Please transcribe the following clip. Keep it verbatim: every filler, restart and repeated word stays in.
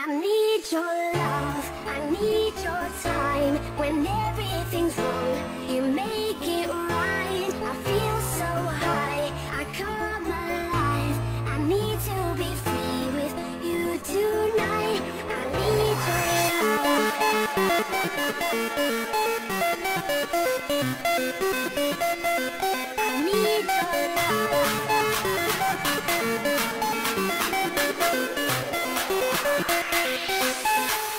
I need your love, I need your time. When everything's wrong, you make it right. I feel so high, I come alive. I need to be free with you tonight. I need your love. I need your love.